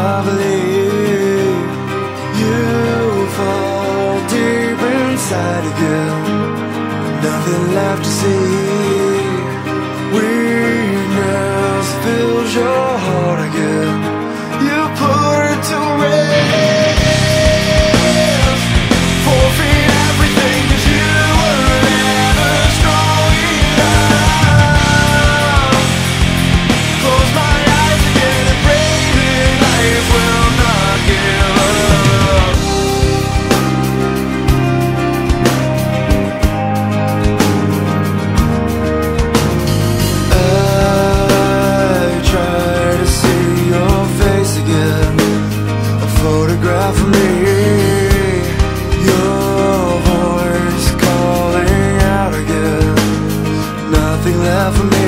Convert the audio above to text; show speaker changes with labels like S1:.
S1: I believe you fall deep inside again. Nothing left to see. Weakness fills your heart again. You put it to rest. Forfeit everything 'cause you were never strong enough. Close my eyes again and pray that life will not give up. I try to see your face again, a photograph of me, your voice calling out again. Nothing left for me.